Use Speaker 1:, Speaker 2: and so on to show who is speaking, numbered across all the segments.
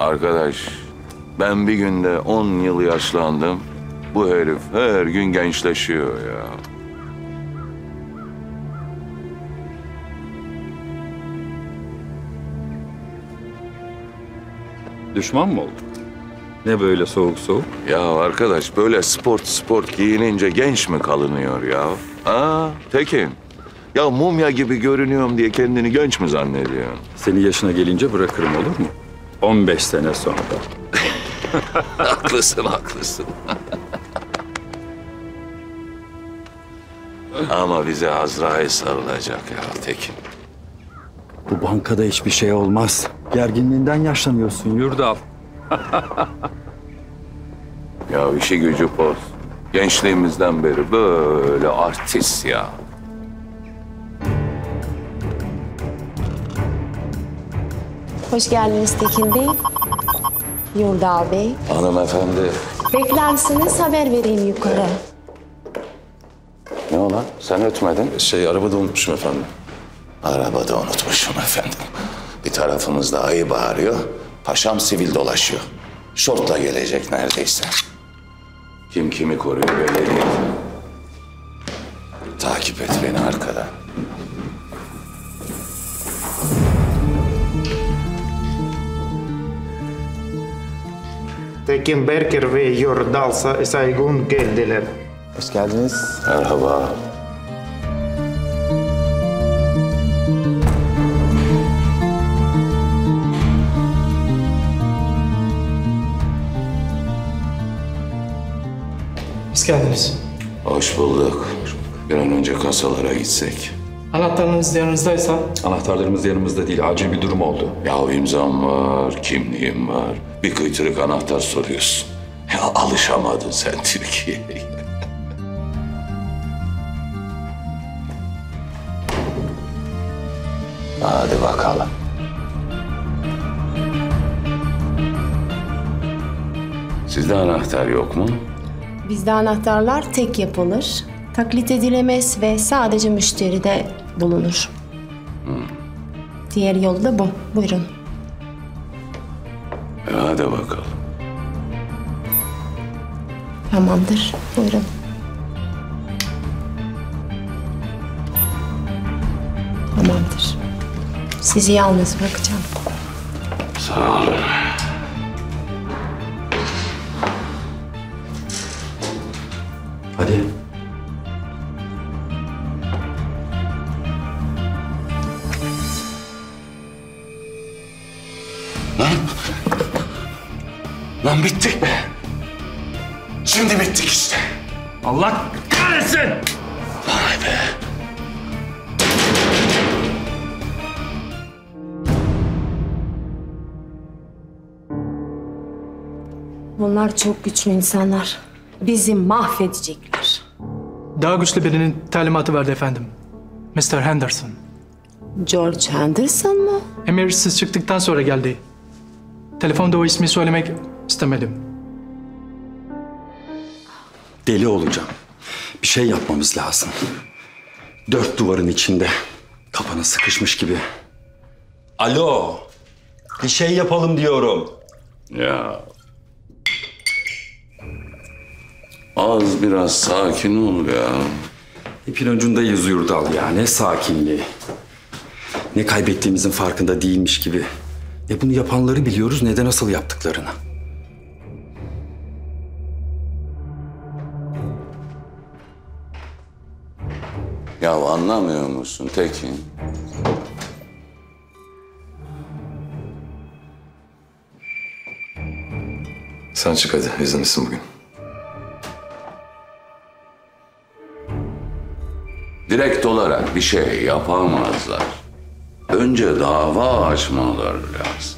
Speaker 1: Arkadaş, ben bir günde 10 yıl yaşlandım. Bu herif her gün gençleşiyor ya.
Speaker 2: Düşman mı oldun? Ne böyle soğuk soğuk?
Speaker 1: Ya arkadaş, böyle sport giyinince genç mi kalınıyor ya? Ha Tekin? Ya mumya gibi görünüyorum diye kendini genç mi zannediyorsun?
Speaker 2: Seni yaşına gelince bırakırım, olur mu? 15 sene sonra.
Speaker 1: Haklısın. Ama bize Azrail sarılacak ya Tekin.
Speaker 2: Bu bankada hiçbir şey olmaz. Gerginliğinden yaşlanıyorsun Yurdal.
Speaker 1: Ya işi gücü poz. Gençliğimizden beri böyle artist ya.
Speaker 3: Hoş geldiniz Tekin Bey. Yurdal Bey.
Speaker 1: Hanımefendi.
Speaker 3: Beklersiniz, haber vereyim yukarı.
Speaker 1: Ne olan? Sen ötmedin.
Speaker 4: Arabada unutmuşum efendim.
Speaker 1: Arabada unutmuşum efendim. Bir tarafımızda ayı bağırıyor, paşam sivil dolaşıyor. Şortla gelecek neredeyse. Kim kimi koruyor belli değil. Takip et beni arkadan.
Speaker 5: Tekin Berker ve Yurdal Saygun geldiler.
Speaker 6: Hoş geldiniz.
Speaker 1: Merhaba.
Speaker 7: Hoş geldiniz.
Speaker 1: Hoş bulduk. Bir an önce kasalara gitsek.
Speaker 7: Anahtarlarınız yanınızdaysa?
Speaker 2: Anahtarlarımız yanımızda değil. Acil bir durum oldu.
Speaker 1: Ya imzam var, kimliğim var. Bir kıytırık anahtar soruyorsun. Ya alışamadın sen Türkiye'ye. Hadi bakalım. Sizde anahtar yok mu?
Speaker 3: Bizde anahtarlar tek yapılır, taklit edilemez ve sadece müşteride bulunur. Diğer yolu da bu. Buyurun.
Speaker 1: Hadi bakalım.
Speaker 3: Tamamdır. Buyurun. Tamamdır. Sizi yalnız bırakacağım.
Speaker 1: Sağ olun.
Speaker 2: Hadi.
Speaker 1: Lan bittik be. Şimdi bittik işte.
Speaker 7: Allah kahretsin!
Speaker 1: Vay be.
Speaker 3: Bunlar çok güçlü insanlar. Bizi mahvedecekler.
Speaker 7: Daha güçlü birinin talimatı verdi efendim. Mr. Henderson.
Speaker 3: George Henderson mı?
Speaker 7: Emir siz çıktıktan sonra geldi. Telefonda o ismi söylemek istemedim.
Speaker 2: Deli olacağım. Bir şey yapmamız lazım. 4 duvarın içinde. Kafana sıkışmış gibi. Alo. Bir şey yapalım diyorum.
Speaker 1: Ya. Az biraz sakin ol ya.
Speaker 2: İpin ucundayız Yurdal ya. Ne sakinliği. Ne kaybettiğimizin farkında değilmiş gibi. Ne bunu yapanları biliyoruz ne de nasıl yaptıklarını.
Speaker 1: Ya anlamıyor musun Tekin?
Speaker 4: Sen çık hadi, izinlisin bugün.
Speaker 1: Direkt olarak bir şey yapamazlar. Önce dava açmaları lazım.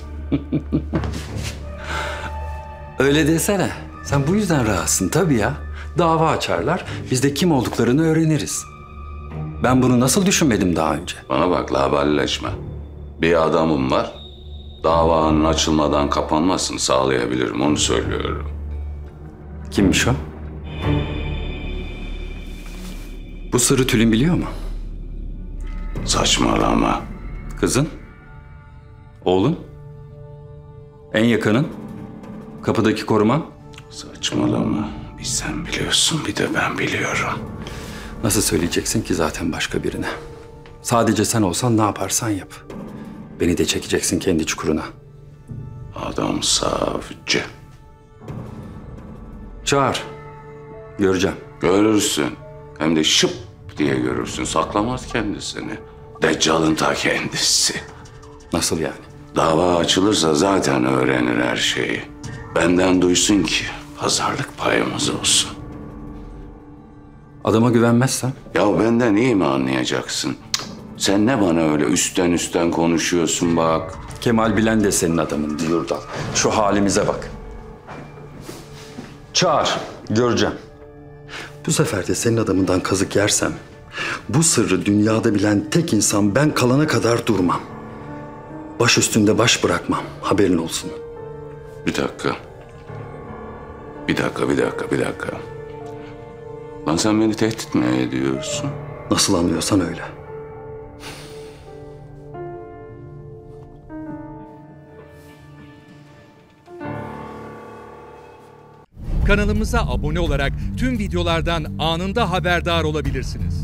Speaker 2: Öyle desene. Sen bu yüzden rahatsın tabii ya. Dava açarlar, biz de kim olduklarını öğreniriz. Ben bunu nasıl düşünmedim daha önce?
Speaker 1: Bana bak laballeşme. Bir adamım var. Davanın açılmadan kapanmasını sağlayabilirim, onu söylüyorum.
Speaker 2: Kimmiş o? Bu sırrı Tülin biliyor mu?
Speaker 1: Saçmalama.
Speaker 2: Kızın? Oğlun? En yakının? Kapıdaki koruma?
Speaker 1: Saçmalama. Bir sen biliyorsun, bir de ben biliyorum.
Speaker 2: Nasıl söyleyeceksin ki zaten başka birine? Sadece sen olsan ne yaparsan yap. Beni de çekeceksin kendi çukuruna.
Speaker 1: Adam savcı.
Speaker 2: Çağır. Göreceğim.
Speaker 1: Görürsün. Hem de şıp diye görürsün. Saklamaz kendisini. Deccal'ın ta kendisi.
Speaker 2: Nasıl yani?
Speaker 1: Dava açılırsa zaten öğrenir her şeyi. Benden duysun ki pazarlık payımız olsun.
Speaker 2: Adama güvenmezsen?
Speaker 1: Ya benden iyi mi anlayacaksın? Sen ne bana öyle üstten konuşuyorsun bak.
Speaker 2: Kemal Bilen de senin adamın Yurdal. Şu halimize bak. Çağır. Göreceğim. Bu sefer de senin adamından kazık yersem... bu sırrı dünyada bilen tek insan ben kalana kadar durmam. Baş üstünde baş bırakmam. Haberin olsun.
Speaker 1: Bir dakika. Bir dakika. Lan sen beni tehdit mi ediyorsun?
Speaker 2: Nasıl anlıyorsan öyle.
Speaker 6: Kanalımıza abone olarak tüm videolardan anında haberdar olabilirsiniz.